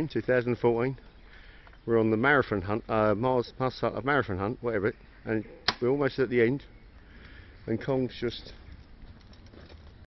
2014. We're on the marathon hunt, Mars Marathon hunt, whatever it, and we're almost at the end. And Kong's just